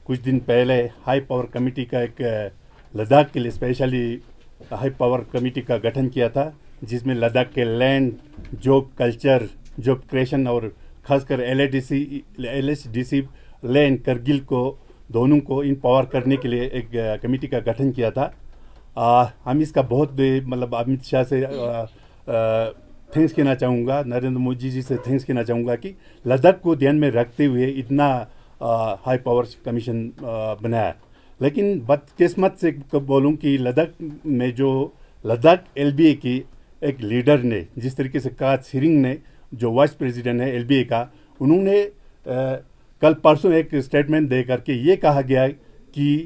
कुछ दिन पहले हाई पावर कमेटी का एक लद्दाख के लिए स्पेशली हाई पावर कमेटी का गठन किया था, जिसमें लद्दाख के land, job, culture, job creation और खासकर LHDC लैंड, करगिल को दोनों को इम्पावर करने के लिए एक कमेटी का गठन किया था। हम इसका बहुत मतलब अमित शाह से थैंक्स कहना चाहूँगा, नरेंद्र मोदी जी से थैंक्स कहना चाहूँगा कि लद्दाख को ध्यान में रखते हुए इतना हाई पावर कमीशन बनाया। लेकिन बदकिस्मत से बोलूँ कि लद्दाख में जो लद्दाख LBA की एक लीडर ने, जिस तरीके से कात सिरिंग ने, जो वाइस प्रेसिडेंट है LBA का, उन्होंने कल परसों एक स्टेटमेंट दे करके ये कहा गया कि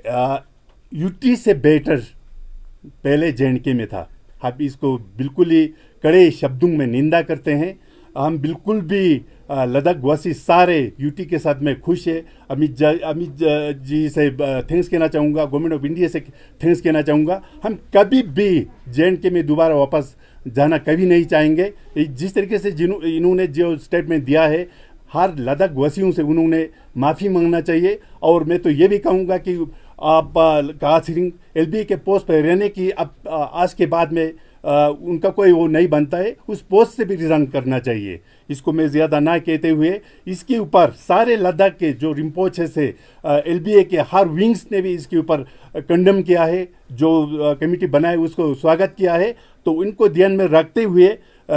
UT से बेटर पहले JNK में था। हम इसको बिल्कुल ही कड़े शब्दों में निंदा करते हैं। हम बिल्कुल भी लद्दाख वासी सारे UT के साथ में खुश है। अमित जी से थैंक्स कहना चाहूँगा, गवर्नमेंट ऑफ इंडिया से थैंक्स कहना चाहूँगा। हम कभी भी JNK में दोबारा वापस जाना कभी नहीं चाहेंगे। जिस तरीके से इन्होंने जो स्टेटमेंट दिया है, हर लद्दाख वासियों से उन्होंने माफ़ी मांगना चाहिए। और मैं तो ये भी कहूँगा कि आप कात सिरिंग LBA के पोस्ट पर रहने की अब आज के बाद में उनका कोई वो नहीं बनता है, उस पोस्ट से भी रिजाइन करना चाहिए। इसको मैं ज़्यादा ना कहते हुए, इसके ऊपर सारे लद्दाख के जो रिम्पोचे से LBA के हर विंग्स ने भी इसके ऊपर कंडेम किया है, जो कमेटी बनाए उसको स्वागत किया है। तो इनको ध्यान में रखते हुए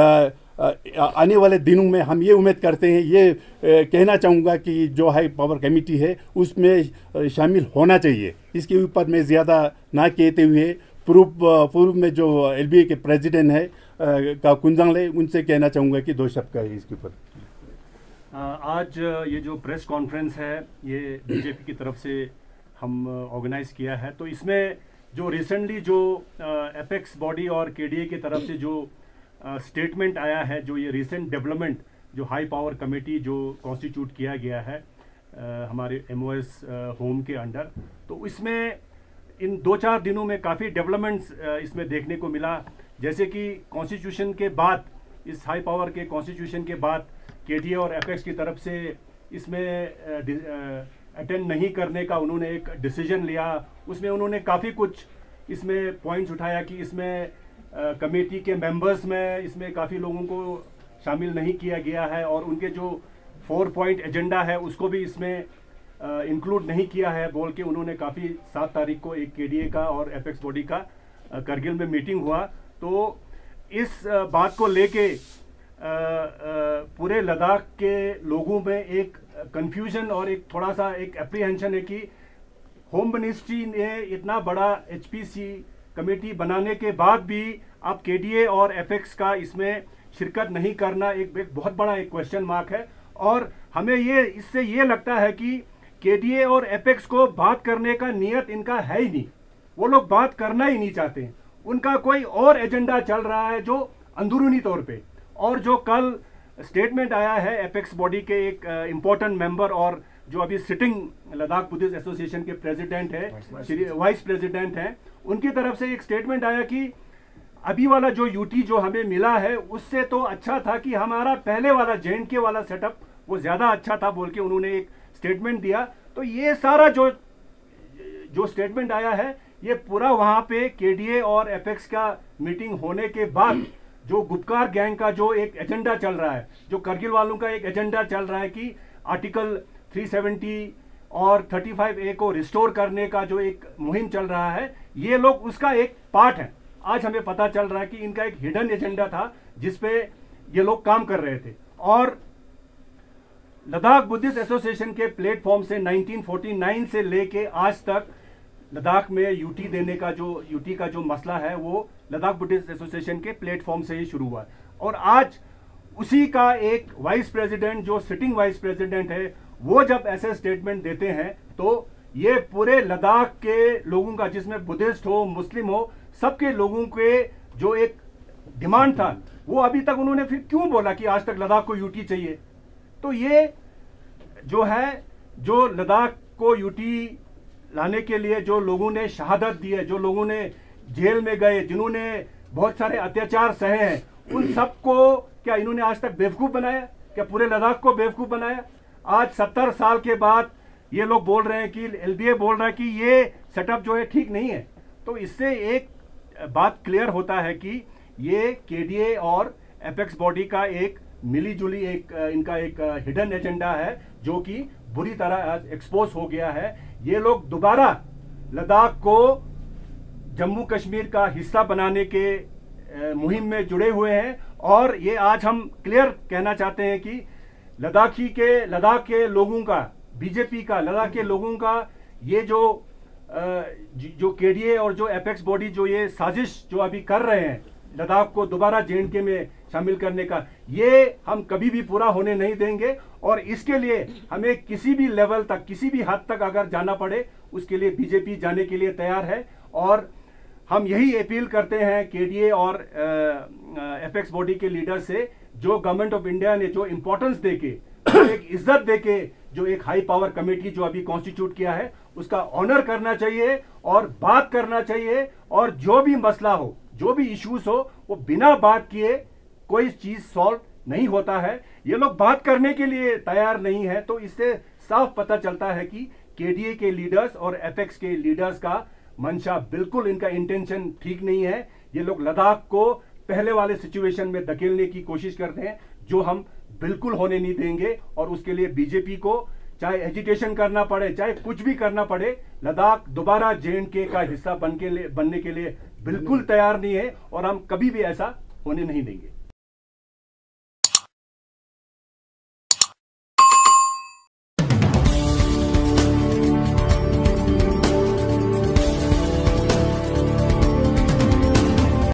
आने वाले दिनों में हम ये उम्मीद करते हैं, ये कहना चाहूँगा कि जो हाई पावर कमेटी है उसमें शामिल होना चाहिए। इसके ऊपर मैं ज़्यादा ना कहते हुए पूर्व में जो LBA के प्रेसिडेंट है का कुंजांगले, उनसे कहना चाहूँगा कि दो शब्द का है इसके ऊपर। आज ये जो प्रेस कॉन्फ्रेंस है ये BJP की तरफ से हम ऑर्गेनाइज किया है। तो इसमें जो रिसेंटली जो एपेक्स बॉडी और KDA की तरफ से जो स्टेटमेंट आया है, जो ये रिसेंट डेवलपमेंट, जो हाई पावर कमेटी जो कॉन्स्टिट्यूट किया गया है हमारे MOS होम के अंडर, तो इसमें इन 2-4 दिनों में काफ़ी डेवलपमेंट्स इसमें देखने को मिला। जैसे कि कॉन्स्टिट्यूशन के बाद, इस हाई पावर के कॉन्स्टिट्यूशन के बाद KDA और एपेक्स की तरफ से इसमें अटेंड नहीं करने का उन्होंने एक डिसीजन लिया। उसमें उन्होंने काफ़ी कुछ इसमें पॉइंट्स उठाया कि इसमें कमेटी के मेंबर्स में इसमें काफ़ी लोगों को शामिल नहीं किया गया है, और उनके जो 4 पॉइंट एजेंडा है उसको भी इसमें इंक्लूड नहीं किया है बोल के उन्होंने काफ़ी 7 तारीख को एक KDA का और एपेक्स बॉडी का करगिल में मीटिंग हुआ। तो इस बात को लेके पूरे लद्दाख के लोगों में एक कंफ्यूजन और एक थोड़ा सा एक एप्रीहेंशन है कि होम मिनिस्ट्री ने इतना बड़ा HPC कमेटी बनाने के बाद भी अब KDA और एपेक्स का इसमें शिरकत नहीं करना एक बहुत बड़ा एक क्वेश्चन मार्क है। और हमें इससे ये लगता है कि KDA और एपेक्स को बात करने का नियत इनका है ही नहीं, वो लोग बात करना ही नहीं चाहते। उनका कोई और एजेंडा चल रहा है जो अंदरूनी तौर पे। और जो कल स्टेटमेंट आया है एपेक्स बॉडी के एक इम्पोर्टेंट मेंबर और जो अभी सिटिंग लद्दाख बुद्धिस्ट एसोसिएशन के प्रेसिडेंट है, वाइस प्रेसिडेंट हैं, उनकी तरफ से एक स्टेटमेंट आया कि अभी वाला जो UT जो हमें मिला है उससे तो अच्छा था कि हमारा पहले वाला JNK वाला सेटअप वो ज़्यादा अच्छा था बोल के उन्होंने एक स्टेटमेंट दिया। तो ये सारा जो स्टेटमेंट आया है ये पूरा वहाँ पे KDA और एपेक्स का मीटिंग होने के बाद जो गुपकार गैंग का जो एक एजेंडा चल रहा है, जो करगिल वालों का एक एजेंडा चल रहा है कि आर्टिकल 370 और 35A को रिस्टोर करने का जो एक मुहिम चल रहा है, ये लोग उसका एक पार्ट है। आज हमें पता चल रहा है कि इनका एक हिडन एजेंडा था जिसपे ये लोग काम कर रहे थे। और लद्दाख बुद्धिस्ट एसोसिएशन के प्लेटफॉर्म से 1949 से लेके आज तक लद्दाख में UT देने का जो मसला है वो लद्दाख बुद्धिस्ट एसोसिएशन के प्लेटफॉर्म से ही शुरू हुआ। और आज उसी का एक वाइस प्रेसिडेंट, जो सिटिंग वाइस प्रेसिडेंट है, वो जब ऐसे स्टेटमेंट देते हैं तो ये पूरे लद्दाख के लोगों का, जिसमें बुद्धिस्ट हो, मुस्लिम हो, सबके लोगों के जो एक डिमांड था वो अभी तक उन्होंने फिर क्यों बोला कि आज तक लद्दाख को UT चाहिए। तो ये जो है, जो लद्दाख को UT लाने के लिए जो लोगों ने शहादत दी है, जो लोगों ने जेल में गए, जिन्होंने बहुत सारे अत्याचार सहे हैं, उन सबको क्या इन्होंने आज तक बेवकूफ़ बनाया? क्या पूरे लद्दाख को बेवकूफ़ बनाया? आज 70 साल के बाद ये लोग बोल रहे हैं कि LBA बोल रहा है कि ये सेटअप जो है ठीक नहीं है। तो इससे एक बात क्लियर होता है कि ये KDA और एपेक्स बॉडी का एक मिली-जुली इनका एक हिडन एजेंडा है जो कि बुरी तरह एक्सपोज हो गया है। ये लोग दोबारा लद्दाख को जम्मू कश्मीर का हिस्सा बनाने के मुहिम में जुड़े हुए हैं और ये आज हम क्लियर कहना चाहते हैं कि लद्दाख के लोगों का, बीजेपी का, लद्दाख के लोगों का ये जो KDA और जो एपेक्स बॉडी जो ये साजिश जो अभी कर रहे हैं लद्दाख को दोबारा JNK में शामिल करने का, ये हम कभी भी पूरा होने नहीं देंगे। और इसके लिए हमें किसी भी लेवल तक, किसी भी हद तक अगर जाना पड़े उसके लिए बीजेपी जाने के लिए तैयार है। और हम यही अपील करते हैं KDA और एपेक्स बॉडी के लीडर से, जो गवर्नमेंट ऑफ इंडिया ने जो इंपॉर्टेंस देके, जो एक इज्जत देके जो एक हाई पावर कमेटी जो अभी कॉन्स्टिट्यूट किया है उसका ऑनर करना चाहिए और बात करना चाहिए। और जो भी मसला हो, जो भी इश्यूज हो, वो बिना बात किए कोई चीज सॉल्व नहीं होता है। ये लोग बात करने के लिए तैयार नहीं है। तो इससे साफ पता चलता है कि KDA के लीडर्स और एपेक्स के लीडर्स का मंशा, बिल्कुल इनका इंटेंशन ठीक नहीं है। ये लोग लद्दाख को पहले वाले सिचुएशन में धकेलने की कोशिश करते हैं, जो हम बिल्कुल होने नहीं देंगे। और उसके लिए बीजेपी को चाहे एजिटेशन करना पड़े, चाहे कुछ भी करना पड़े, लद्दाख दोबारा JNK का हिस्सा बनने के लिए बिल्कुल तैयार नहीं है और हम कभी भी ऐसा होने नहीं देंगे।